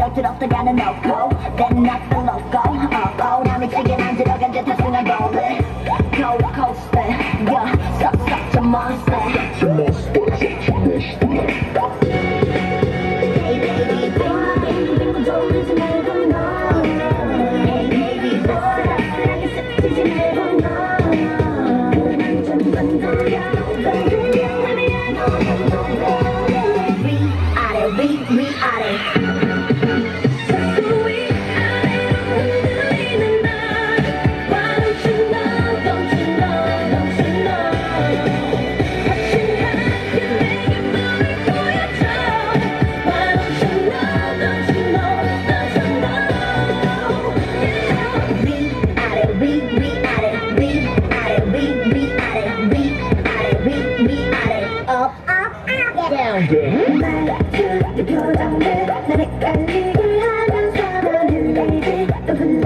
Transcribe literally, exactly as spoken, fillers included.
널 들었다가는 놓고 Then not the logo oh, oh, 남이 찌긴 안 들어간 듯 탑승한 rolling Cold coaster yeah, such such a monster Such a monster, such a monster Hey baby boy 빙고 돌리지 말고 너 Hey baby boy 나게 스치지 말고 너 그만 좀 건드려 그냥 남이 알고 위아래 위 위아래 말투 네 표정들 날 헷갈리게 하면서 난 흘리지 또 흘리지